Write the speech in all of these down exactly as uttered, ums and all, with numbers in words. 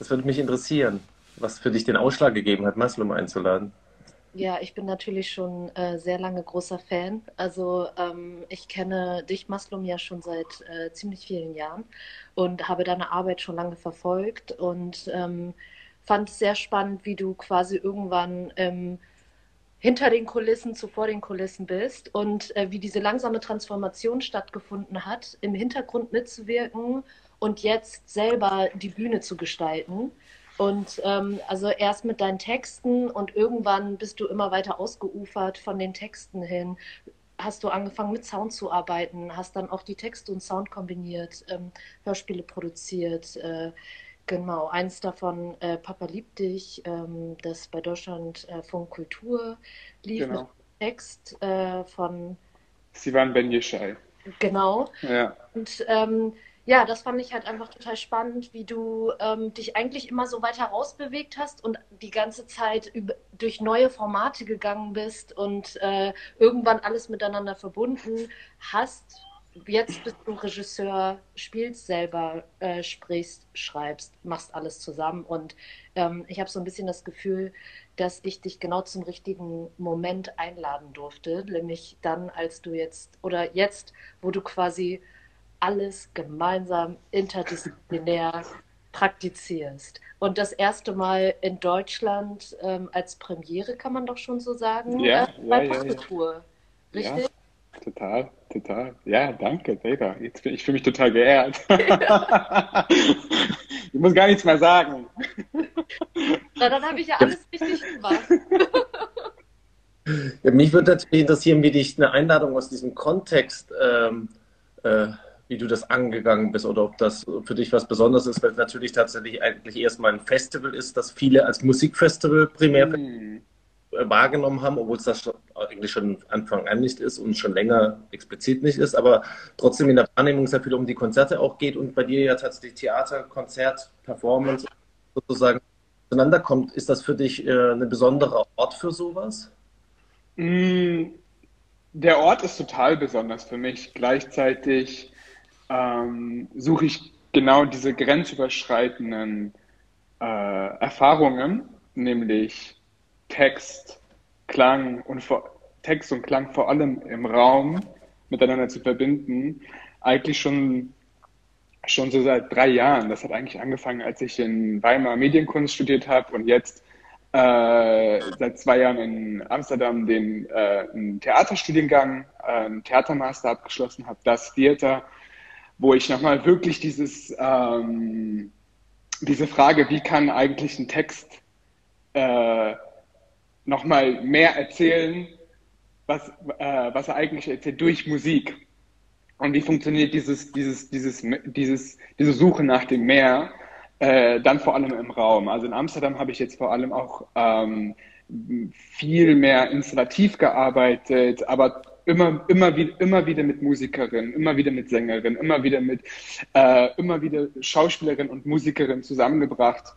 Das würde mich interessieren, was für dich den Ausschlag gegeben hat, Maslum einzuladen. Ja, ich bin natürlich schon äh, sehr lange großer Fan. Also ähm, ich kenne dich, Maslum, ja schon seit äh, ziemlich vielen Jahren und habe deine Arbeit schon lange verfolgt und ähm, fand es sehr spannend, wie du quasi irgendwann ähm, hinter den Kulissen zu vor den Kulissen bist und äh, wie diese langsame Transformation stattgefunden hat, im Hintergrund mitzuwirken und jetzt selber die Bühne zu gestalten. Und ähm, also erst mit deinen Texten und irgendwann bist du immer weiter ausgeufert von den Texten hin. Hast du angefangen mit Sound zu arbeiten, hast dann auch die Texte und Sound kombiniert, ähm, Hörspiele produziert. Äh, genau, eins davon, äh, Papa liebt dich, ähm, das bei Deutschland äh, Funk Kultur lief mit Genau. Text äh, von, Sivan Ben Yishai. genau. Ja. Und ähm, ja, das fand ich halt einfach total spannend, wie du ähm, dich eigentlich immer so weiter rausbewegt hast und die ganze Zeit über, durch neue Formate gegangen bist und äh, irgendwann alles miteinander verbunden hast. Jetzt bist du Regisseur, spielst selber, äh, sprichst, schreibst, machst alles zusammen. Und ähm, ich habe so ein bisschen das Gefühl, dass ich dich genau zum richtigen Moment einladen durfte, nämlich dann, als du jetzt oder jetzt, wo du quasi alles gemeinsam interdisziplinär praktizierst. Und das erste Mal in Deutschland ähm, als Premiere, kann man doch schon so sagen, äh, Ja, bei ja, ja, ja. Popkultur. Ja, Richtig? total, total. Ja, danke, Taylor. Jetzt bin ich fühle mich total geehrt. Ich muss gar nichts mehr sagen. Na, dann habe ich ja Ja, alles richtig gemacht. mich würde natürlich interessieren, wie dich eine Einladung aus diesem Kontext, ähm, äh, wie du das angegangen bist oder ob das für dich was Besonderes ist, weil es natürlich tatsächlich eigentlich erstmal ein Festival ist, das viele als Musikfestival primär Mm, wahrgenommen haben, obwohl es das schon, eigentlich schon Anfang an nicht ist und schon länger explizit nicht ist, aber trotzdem in der Wahrnehmung sehr viel um die Konzerte auch geht und bei dir ja tatsächlich Theater, Konzert, Performance sozusagen zueinander kommt. Ist das für dich äh, ein besonderer Ort für sowas? mm, Der Ort ist total besonders für mich. Gleichzeitig ähm, suche ich genau diese grenzüberschreitenden äh, Erfahrungen, nämlich Text, Klang und vor, Text und Klang vor allem im Raum miteinander zu verbinden, eigentlich schon schon so seit drei Jahren. Das hat eigentlich angefangen, als ich in Weimar Medienkunst studiert habe und jetzt äh, seit zwei Jahren in Amsterdam den äh, einen Theaterstudiengang, äh, einen Theatermaster abgeschlossen habe, das Theater, wo ich nochmal wirklich dieses ähm, diese Frage, wie kann eigentlich ein Text äh, nochmal mehr erzählen, was, äh, was er eigentlich erzählt durch Musik. Und wie funktioniert dieses, dieses, dieses, dieses, diese Suche nach dem Meer äh, dann vor allem im Raum? Also in Amsterdam habe ich jetzt vor allem auch ähm, viel mehr installativ gearbeitet, aber immer, immer, wie, immer wieder mit Musikerinnen, immer wieder mit Sängerinnen, immer wieder mit, äh, immer wieder Schauspielerinnen und Musikerinnen zusammengebracht,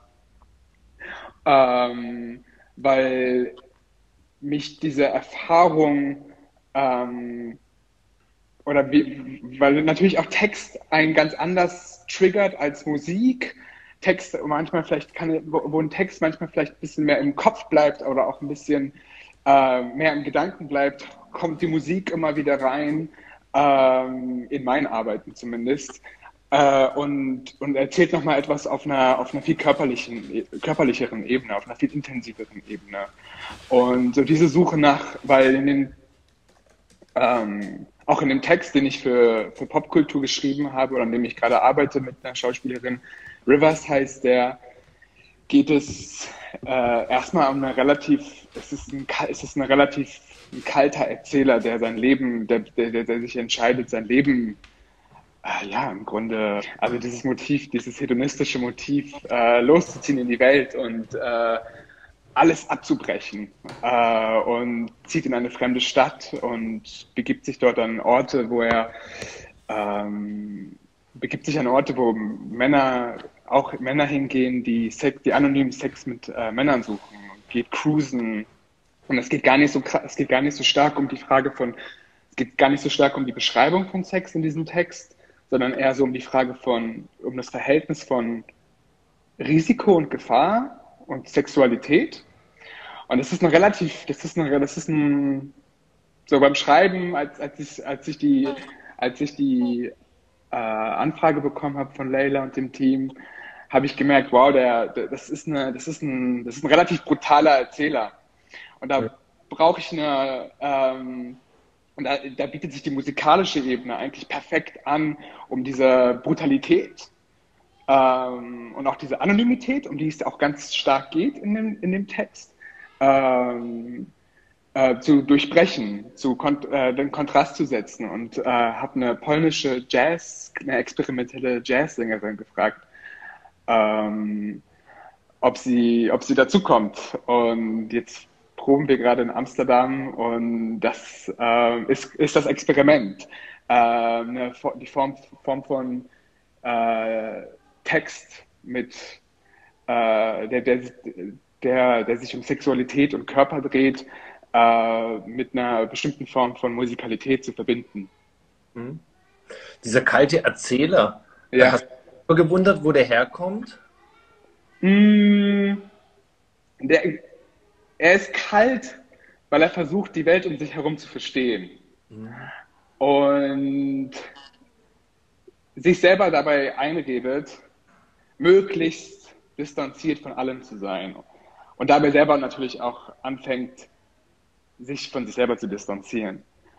ähm, weil mich diese Erfahrung ähm, oder wie, weil natürlich auch Text einen ganz anders triggert als Musik. Text manchmal vielleicht kann, wo, wo ein Text manchmal vielleicht ein bisschen mehr im Kopf bleibt oder auch ein bisschen äh, mehr im Gedanken bleibt, kommt die Musik immer wieder rein, ähm, in meinen Arbeiten zumindest. Äh, und, und erzählt nochmal etwas auf einer, auf einer viel körperlichen, körperlicheren Ebene, auf einer viel intensiveren Ebene. Und so diese Suche nach, weil in den ähm, auch in dem Text, den ich für, für Popkultur geschrieben habe oder an dem ich gerade arbeite mit einer Schauspielerin, Rivers heißt der, geht es äh, erstmal um eine relativ, es ist ein, es ist ein relativ ein kalter Erzähler, der sein Leben, der, der, der sich entscheidet, sein Leben, äh, ja, im Grunde, also dieses Motiv, dieses hedonistische Motiv, äh, loszuziehen in die Welt und äh, alles abzubrechen äh, und zieht in eine fremde Stadt und begibt sich dort an Orte, wo er ähm, begibt sich an Orte, wo Männer, auch Männer hingehen, die, Sex, die anonym Sex mit äh, Männern suchen, geht cruisen. Und es geht gar nicht so es geht gar nicht so stark um die Frage von, es geht gar nicht so stark um die Beschreibung von Sex in diesem Text, sondern eher so um die Frage von, um das Verhältnis von Risiko und Gefahr und Sexualität. Und das ist ein relativ, das ist ein, das ist ein, so beim Schreiben, als, als ich, als ich die, als ich die äh, Anfrage bekommen habe von Leila und dem Team, habe ich gemerkt, wow, der, der, das ist eine, das ist ein, das ist ein relativ brutaler Erzähler. Und da Ja. brauche ich eine, ähm, und da, da bietet sich die musikalische Ebene eigentlich perfekt an, um diese Brutalität ähm, und auch diese Anonymität, um die es auch ganz stark geht in dem, in dem Text, ähm, äh, zu durchbrechen, zu kont äh, den Kontrast zu setzen. Und äh, habe eine polnische Jazz, eine experimentelle Jazzsängerin gefragt, ähm, ob sie, ob sie dazu kommt. Und jetzt proben wir gerade in Amsterdam und das äh, ist, ist das Experiment. Äh, eine, die Form, Form von äh, Text mit äh, der, der, der, der sich um Sexualität und Körper dreht, äh, mit einer bestimmten Form von Musikalität zu verbinden. Mhm. Dieser kalte Erzähler, da Ja. hast du gewundert, wo der herkommt? Mm, der, er ist kalt, weil er versucht, die Welt um sich herum zu verstehen. Und sich selber dabei einredet, möglichst distanziert von allem zu sein. Und dabei selber natürlich auch anfängt, sich von sich selber zu distanzieren.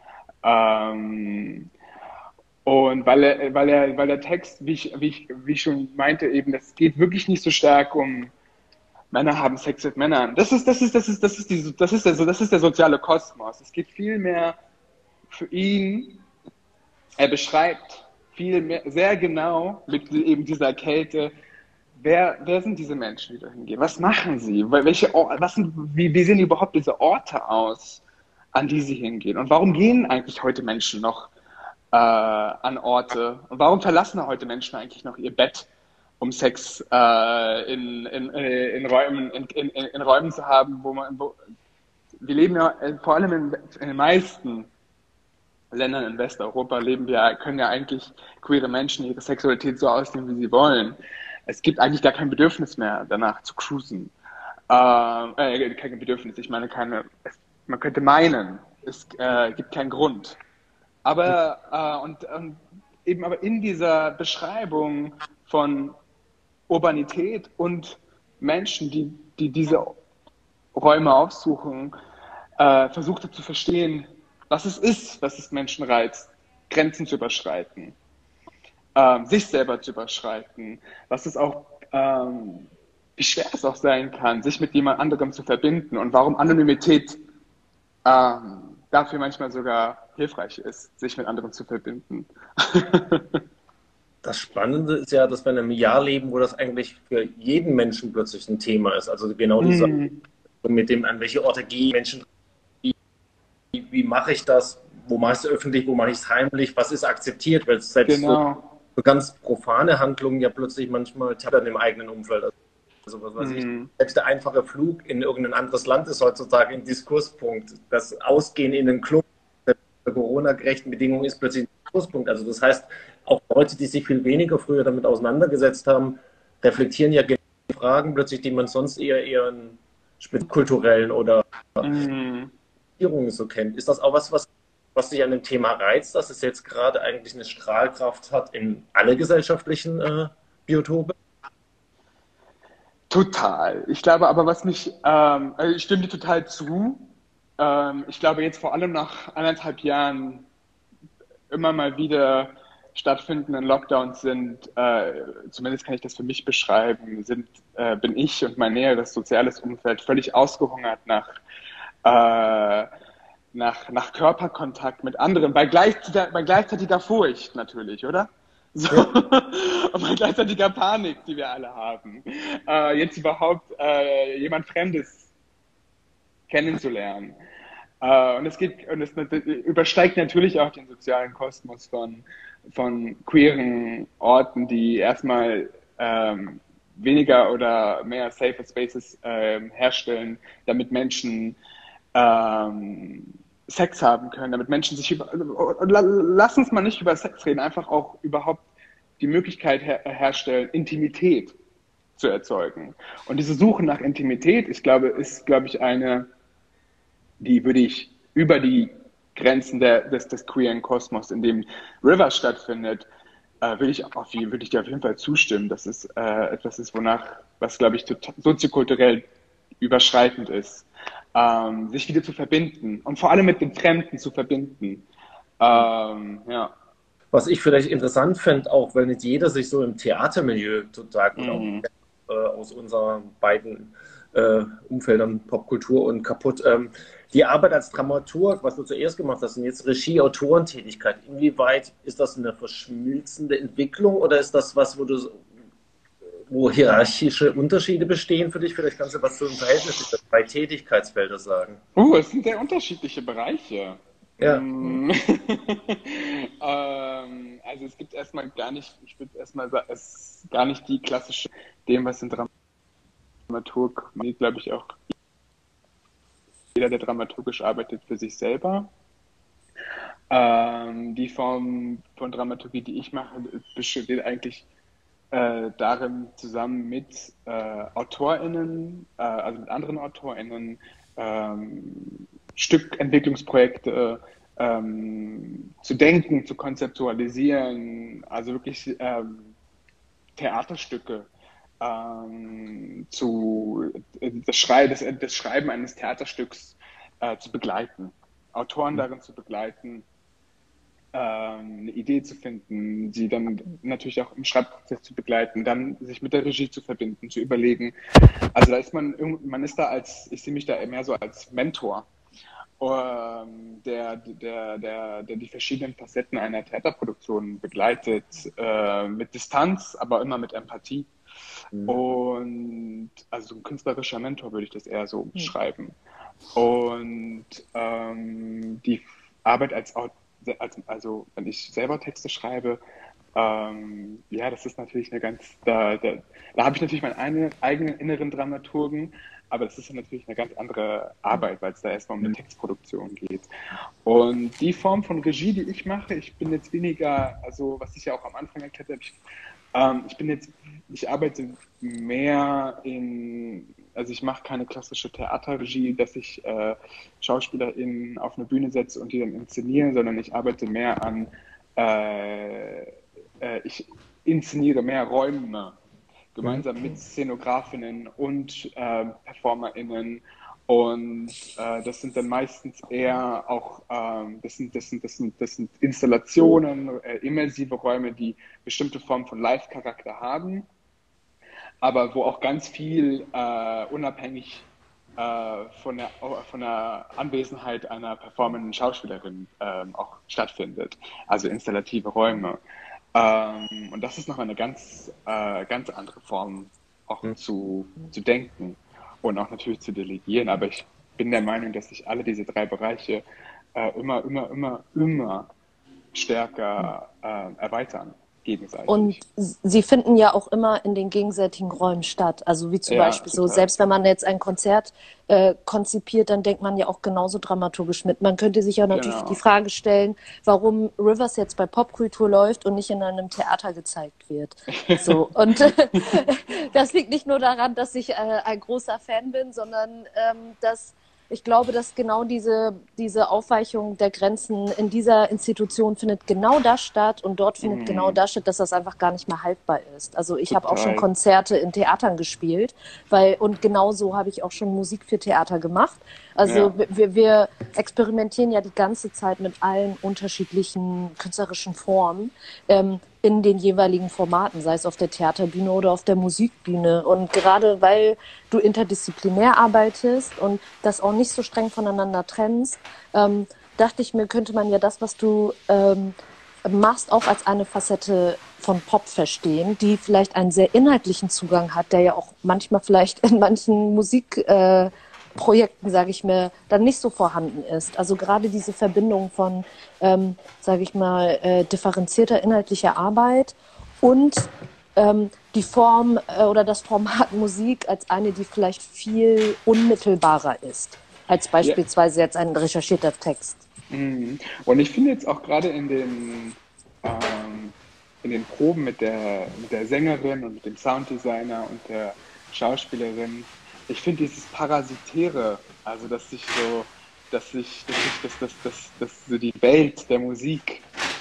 Ähm, und weil er, weil er, weil der Text, wie ich, wie ich, wie ich schon meinte, eben, es geht wirklich nicht so stark um Männer haben Sex mit Männern. Das ist, das ist, das ist, das ist die, das ist der, das ist der soziale Kosmos. Es geht viel mehr für ihn. Er beschreibt viel mehr, sehr genau mit eben dieser Kälte. Wer, wer sind diese Menschen, die da hingehen? Was machen sie? Welche, was sind, wie, wie sehen überhaupt diese Orte aus, an die sie hingehen? Und warum gehen eigentlich heute Menschen noch äh, an Orte? Und warum verlassen heute Menschen eigentlich noch ihr Bett, um Sex äh, in, in, in, Räumen, in, in, in Räumen zu haben, wo man, wo, wir leben ja äh, vor allem in, in den meisten Ländern in Westeuropa leben wir, können ja eigentlich queere Menschen ihre Sexualität so ausleben, wie sie wollen. Es gibt eigentlich gar kein Bedürfnis mehr, danach zu cruisen. Ähm, äh, kein Bedürfnis, ich meine keine, es, man könnte meinen, es äh, gibt keinen Grund. Aber, äh, und, und eben aber in dieser Beschreibung von Urbanität und Menschen, die, die diese Räume aufsuchen, äh, versucht er zu verstehen, was es ist, was es Menschen reizt, Grenzen zu überschreiten, ähm, sich selber zu überschreiten, was es auch, ähm, wie schwer es auch sein kann, sich mit jemand anderem zu verbinden und warum Anonymität ähm, dafür manchmal sogar hilfreich ist, sich mit anderen zu verbinden. Das Spannende ist ja, dass wir in einem Jahr leben, wo das eigentlich für jeden Menschen plötzlich ein Thema ist. Also genau dieser Mm. mit dem, an welche Orte gehen Menschen, wie, wie mache ich das, wo mache ich es öffentlich, wo mache ich es heimlich, was ist akzeptiert, weil selbst Genau. so, so ganz profane Handlungen ja plötzlich manchmal tattern im eigenen Umfeld. Also was weiß Mm. ich, selbst der einfache Flug in irgendein anderes Land ist heutzutage ein Diskurspunkt. Das Ausgehen in den Club unter Corona-gerechten Bedingungen ist plötzlich ein Diskurspunkt. Also das heißt, auch Leute, die sich viel weniger früher damit auseinandergesetzt haben, reflektieren ja Fragen plötzlich, die man sonst eher eher in kulturellen oder Mm. Regierungen so kennt. Ist das auch was, was, was dich an dem Thema reizt, dass es jetzt gerade eigentlich eine Strahlkraft hat in alle gesellschaftlichen äh, Biotope? Total. Ich glaube aber, was mich, ähm, also ich stimme dir total zu. Ähm, ich glaube jetzt vor allem nach anderthalb Jahren immer mal wieder stattfindenden Lockdowns sind, äh, zumindest kann ich das für mich beschreiben, sind, äh, bin ich und mein näheres soziales Umfeld völlig ausgehungert nach, äh, nach, nach Körperkontakt mit anderen, bei gleichzeitiger, bei gleichzeitiger Furcht natürlich, oder? So. Ja. Und bei gleichzeitiger Panik, die wir alle haben, äh, jetzt überhaupt äh, jemand Fremdes kennenzulernen. Uh, und es geht, und es übersteigt natürlich auch den sozialen Kosmos von, von queeren Orten, die erstmal ähm, weniger oder mehr Safer Spaces ähm, herstellen, damit Menschen ähm, Sex haben können, damit Menschen sich über, lass uns mal nicht über Sex reden, einfach auch überhaupt die Möglichkeit her herstellen, Intimität zu erzeugen. Und diese Suche nach Intimität, ich glaube, ist, glaube ich, eine, die würde ich über die Grenzen der, des, des queeren Kosmos, in dem River stattfindet, äh, würde ich, auf, würde ich dir auf jeden Fall zustimmen. Das ist äh, etwas ist, wonach, was, glaube ich, total, soziokulturell überschreitend ist, ähm, sich wieder zu verbinden und vor allem mit dem Fremden zu verbinden. Ähm, ja. Was ich vielleicht interessant fände, auch weil nicht jeder sich so im Theatermilieu total gut Mhm. äh, aus unseren beiden äh, Umfeldern Popkultur und kaputt. Ähm, die Arbeit als Dramaturg, was du zuerst gemacht hast, und jetzt Regie, Autorentätigkeit, inwieweit ist das eine verschmilzende Entwicklung oder ist das was, wo du wo hierarchische Unterschiede bestehen für dich? Vielleicht kannst du was zu dem Verhältnis dieser drei Tätigkeitsfelder sagen. Uh, es sind sehr unterschiedliche Bereiche. Ja. Mm. ähm, also es gibt erstmal gar nicht, ich würde erstmal sagen, es ist gar nicht die klassische, dem, was ein Dramaturg macht, glaube ich auch jeder, der dramaturgisch arbeitet, für sich selber. Ähm, die Form von Dramaturgie, die ich mache, besteht eigentlich äh, darin, zusammen mit äh, AutorInnen, äh, also mit anderen AutorInnen, ähm, Stückentwicklungsprojekte ähm, zu denken, zu konzeptualisieren, also wirklich ähm, Theaterstücke ähm, zu das, Schrei, das, das Schreiben eines Theaterstücks äh, zu begleiten, Autoren darin zu begleiten, ähm, eine Idee zu finden, sie dann natürlich auch im Schreibprozess zu begleiten, dann sich mit der Regie zu verbinden, zu überlegen. Also da ist man, man ist da als, ich sehe mich da mehr so als Mentor, ähm, der, der, der, der die verschiedenen Facetten einer Theaterproduktion begleitet, äh, mit Distanz, aber immer mit Empathie. Mhm. Und also ein künstlerischer Mentor würde ich das eher so beschreiben. Mhm. Und ähm, die Arbeit als, als, also wenn ich selber Texte schreibe, ähm, ja, das ist natürlich eine ganz, da, da, da habe ich natürlich meinen eigenen, eigenen inneren Dramaturgen, aber das ist ja natürlich eine ganz andere Arbeit, weil es da erstmal um eine Textproduktion geht. Und die Form von Regie, die ich mache, ich bin jetzt weniger, also was ich ja auch am Anfang erklärt habe, ich, ähm, ich bin jetzt, ich arbeite mehr in, also ich mache keine klassische Theaterregie, dass ich äh, SchauspielerInnen auf eine Bühne setze und die dann inszeniere, sondern ich arbeite mehr an, äh, äh, ich inszeniere mehr Räume, gemeinsam mit Szenografinnen und äh, PerformerInnen. Und äh, das sind dann meistens eher auch, ähm, das, sind, das, sind, das, sind, das sind Installationen, äh, immersive Räume, die bestimmte Formen von Live-Charakter haben, aber wo auch ganz viel äh, unabhängig äh, von, der, von der Anwesenheit einer performenden Schauspielerin äh, auch stattfindet. Also installative Räume. Ähm, und das ist noch eine ganz, äh, ganz andere Form, auch mhm. zu, zu denken und auch natürlich zu delegieren. Aber ich bin der Meinung, dass sich alle diese drei Bereiche äh, immer, immer, immer, immer stärker äh, erweitern. Gegenseitig. Und sie finden ja auch immer in den gegenseitigen Räumen statt. Also wie zum ja, Beispiel total. So, selbst wenn man jetzt ein Konzert äh, konzipiert, dann denkt man ja auch genauso dramaturgisch mit. Man könnte sich ja natürlich genau. die Frage stellen, warum Rivers jetzt bei Popkultur läuft und nicht in einem Theater gezeigt wird. So, und das liegt nicht nur daran, dass ich äh, ein großer Fan bin, sondern ähm, dass ich glaube, dass genau diese, diese Aufweichung der Grenzen in dieser Institution findet genau das statt und dort findet mm. genau das statt, dass das einfach gar nicht mehr haltbar ist. Also ich habe auch schon Konzerte in Theatern gespielt, weil und genauso habe ich auch schon Musik für Theater gemacht. Also ja. wir, wir experimentieren ja die ganze Zeit mit allen unterschiedlichen künstlerischen Formen ähm, in den jeweiligen Formaten, sei es auf der Theaterbühne oder auf der Musikbühne. Und gerade weil du interdisziplinär arbeitest und das auch nicht so streng voneinander trennst, ähm, dachte ich mir, könnte man ja das, was du ähm, machst, auch als eine Facette von Pop verstehen, die vielleicht einen sehr inhaltlichen Zugang hat, der ja auch manchmal vielleicht in manchen Musikprojekten, äh, sage ich mir, dann nicht so vorhanden ist. Also gerade diese Verbindung von, ähm, sage ich mal, äh, differenzierter inhaltlicher Arbeit und ähm, die Form äh, oder das Format Musik als eine, die vielleicht viel unmittelbarer ist, als beispielsweise ja. jetzt ein recherchierter Text. Und ich finde jetzt auch gerade in den, ähm, in den Proben mit der, mit der Sängerin und mit dem Sounddesigner und der Schauspielerin, ich finde dieses Parasitäre, also dass sich so, dass sich, dass sich, dass, dass, dass, dass so die Welt der Musik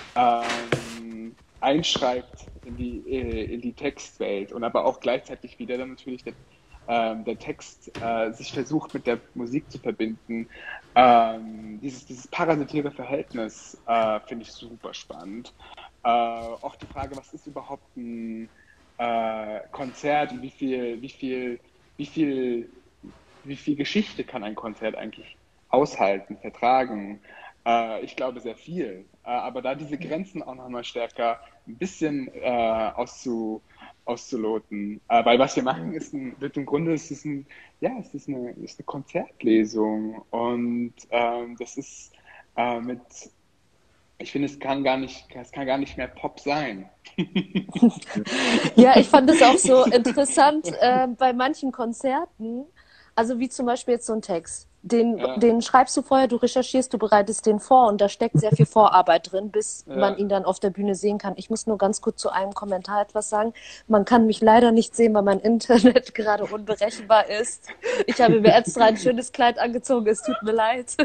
ähm, einschreibt in die, in die Textwelt und aber auch gleichzeitig wieder dann natürlich der, ähm, der Text äh, sich versucht mit der Musik zu verbinden. Ähm, dieses, dieses parasitäre Verhältnis äh, finde ich super spannend. Äh, auch die Frage, was ist überhaupt ein äh, Konzert und wie viel, wie viel, wie viel, wie viel Geschichte kann ein Konzert eigentlich aushalten, vertragen? Äh, ich glaube sehr viel. Äh, aber da diese Grenzen auch nochmal stärker ein bisschen äh, auszu, auszuloten. Äh, weil was wir machen, ist ein, wird im Grunde ist es ein, ja, es ist eine, ist eine Konzertlesung. Und ähm, das ist äh, mit, ich finde, es kann gar nicht, es kann gar nicht mehr Pop sein. Ja, ich fand es auch so interessant äh, bei manchen Konzerten, also wie zum Beispiel jetzt so ein Text. Den, Ja. den schreibst du vorher, du recherchierst, du bereitest den vor und da steckt sehr viel Vorarbeit drin, bis Ja. man ihn dann auf der Bühne sehen kann. Ich muss nur ganz kurz zu einem Kommentar etwas sagen. Man kann mich leider nicht sehen, weil mein Internet gerade unberechenbar ist. Ich habe mir extra ein schönes Kleid angezogen, es tut mir leid.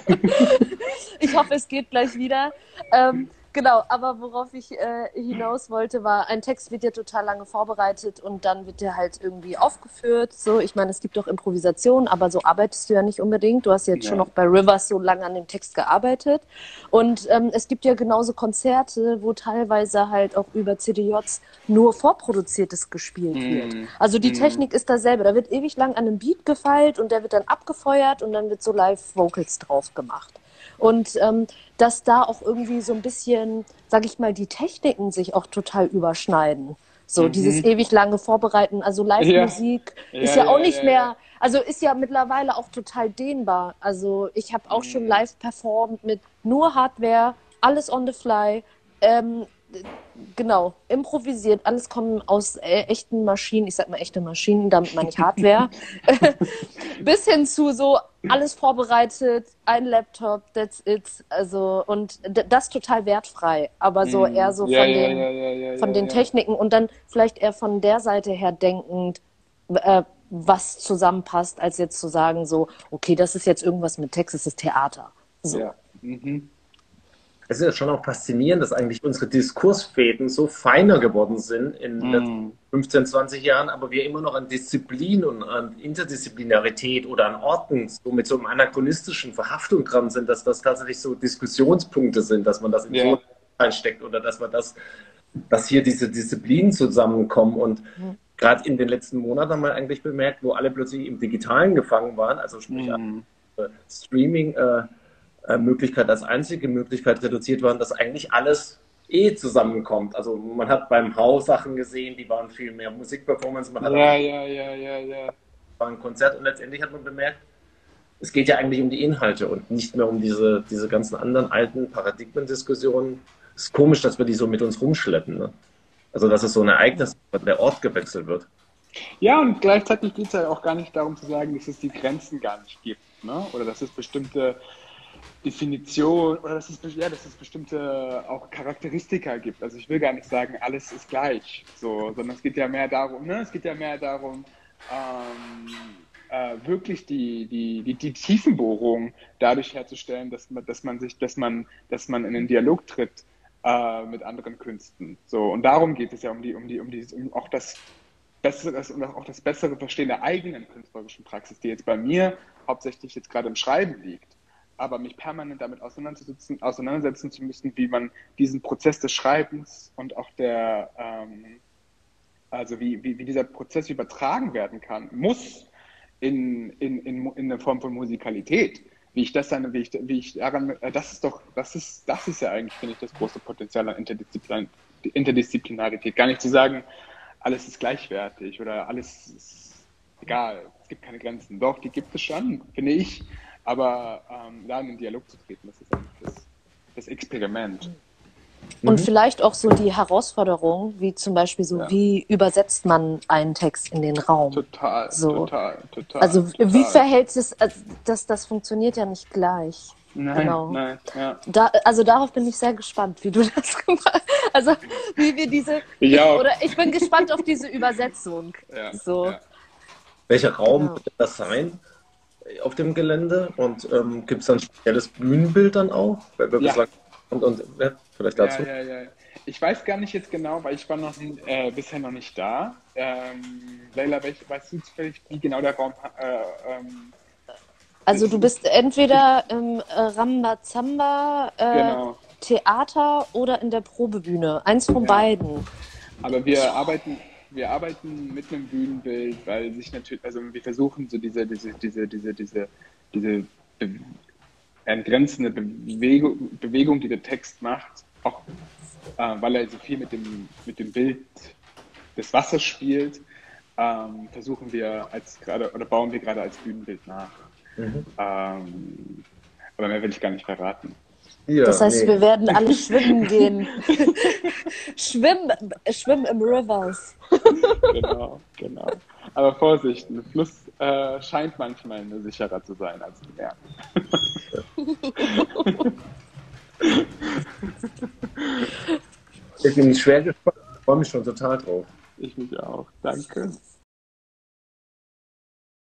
Ich hoffe, es geht gleich wieder. Ähm, Genau, aber worauf ich äh, hinaus wollte, war, ein Text wird ja total lange vorbereitet und dann wird der halt irgendwie aufgeführt. So, ich meine, es gibt auch Improvisation, aber so arbeitest du ja nicht unbedingt. Du hast jetzt Ja. schon noch bei Rivers so lange an dem Text gearbeitet. Und ähm, es gibt ja genauso Konzerte, wo teilweise halt auch über C D Js nur Vorproduziertes gespielt wird. Mm. Also die Mm. Technik ist dasselbe. Da wird ewig lang an einem Beat gefeilt und der wird dann abgefeuert und dann wird so Live-Vocals drauf gemacht. Und ähm, dass da auch irgendwie so ein bisschen, sag ich mal, die Techniken sich auch total überschneiden. So Mhm. dieses ewig lange Vorbereiten, also Live-Musik Ja. ist Ja, ja auch ja, nicht ja, mehr, ja. also ist ja mittlerweile auch total dehnbar. Also ich habe auch schon Mhm. live performt mit nur Hardware, alles on the fly, ähm, genau, improvisiert, alles kommt aus äh, echten Maschinen, ich sag mal echte Maschinen, damit meine ich Hardware, bis hin zu so alles vorbereitet, ein Laptop, that's it, also und d- das total wertfrei, aber so Mm. eher so Ja, von ja, den ja, ja, ja, von ja, den ja. Techniken und dann vielleicht eher von der Seite her denkend, äh, was zusammenpasst, als jetzt zu sagen so, okay, das ist jetzt irgendwas mit Text, das ist Theater. So. Ja. Mhm. Es ist ja schon auch faszinierend, dass eigentlich unsere Diskursfäden so feiner geworden sind in den letzten Mm. fünfzehn, zwanzig Jahren, aber wir immer noch an Disziplin und an Interdisziplinarität oder an Orten so mit so einem anachronistischen Verhaftung dran sind, dass das tatsächlich so Diskussionspunkte sind, dass man das in Ja. so einsteckt oder dass man das, dass hier diese Disziplinen zusammenkommen. Und Mhm. gerade in den letzten Monaten haben wir eigentlich bemerkt, wo alle plötzlich im Digitalen gefangen waren, also sprich Mm. äh, Streaming, äh, äh, Möglichkeit als einzige Möglichkeit reduziert waren, dass eigentlich alles eh zusammenkommt. Also man hat beim Haus Sachen gesehen, die waren viel mehr Musikperformance, man hat Ja, auch ja, ja, ja, ja. war ein Konzert und letztendlich hat man bemerkt, es geht ja eigentlich um die Inhalte und nicht mehr um diese, diese ganzen anderen alten Paradigmendiskussionen. Es ist komisch, dass wir die so mit uns rumschleppen. Ne? Also dass es so ein Ereignis, der Ort gewechselt wird. Ja, und gleichzeitig geht es ja auch gar nicht darum zu sagen, dass es die Grenzen gar nicht gibt, ne? Oder dass es bestimmte Definitionen oder dass es, be- ja, dass es bestimmte auch Charakteristika gibt. Also ich will gar nicht sagen, alles ist gleich, so, sondern es geht ja mehr darum, ne? Es geht ja mehr darum, ähm, äh, wirklich die, die, die, die Tiefenbohrung dadurch herzustellen, dass man, dass man sich, dass man, dass man in den Dialog tritt äh, mit anderen Künsten. So, und darum geht es ja um die, um die, um die, um auch das bessere und auch das bessere Verstehen der eigenen künstlerischen Praxis, die jetzt bei mir hauptsächlich jetzt gerade im Schreiben liegt. Aber mich permanent damit auseinandersetzen, auseinandersetzen zu müssen, wie man diesen Prozess des Schreibens und auch der, ähm, also wie, wie, wie dieser Prozess übertragen werden kann, muss in, in, in, in eine Form von Musikalität. Wie ich das dann, wie ich, wie ich daran, äh, das ist doch, das ist, das ist ja eigentlich, finde ich, das große Potenzial an Interdisziplin, Interdisziplinarität. Gar nicht zu sagen, alles ist gleichwertig oder alles ist egal, es gibt keine Grenzen. Doch, die gibt es schon, finde ich. Aber ähm, da in den Dialog zu treten, das ist eigentlich das, das Experiment. Und vielleicht auch so die Herausforderung, wie zum Beispiel so, Ja. wie übersetzt man einen Text in den Raum? Total, So. total, total. Also total. wie verhält es, also das, das funktioniert ja nicht gleich. Nein, Genau. nein, ja. Da, also darauf bin ich sehr gespannt, wie du das gemacht hast. Also wie wir diese. Ich auch. Oder ich bin gespannt auf diese Übersetzung. Ja, So. ja. Welcher Raum Genau. wird das sein auf dem Gelände? Und ähm, gibt es dann ein spezielles Bühnenbild dann auch? Wer- wer Ja. bislang- Und, und ja, vielleicht dazu? Ja, ja, ja. Ich weiß gar nicht jetzt genau, weil ich war noch äh, bisher noch nicht da. Ähm, Leila, welch, weißt du zufällig, wie genau der Raum äh, ähm, Also du bist entweder im äh, Rambazamba äh, genau. Theater oder in der Probebühne. Eins von Ja. beiden. Aber wir arbeiten, wir arbeiten mit einem Bühnenbild, weil sich natürlich, also wir versuchen so diese, diese, diese, diese, diese, diese be entgrenzende Bewegung, Bewegung, die der Text macht, auch äh, weil er so viel mit dem, mit dem Bild des Wassers spielt, ähm, versuchen wir als gerade oder bauen wir gerade als Bühnenbild nach. Mhm. Ähm, aber mehr will ich gar nicht verraten. Ja, Das heißt, nee. wir werden alle schwimmen gehen. Schwimmen, schwimmen im Rivers. Genau, genau. Aber Vorsicht, ein Fluss äh, scheint manchmal nur sicherer zu sein als ein Meer. Ich bin schwer gespannt. Ich freue mich schon total drauf. Ich mich auch. Danke.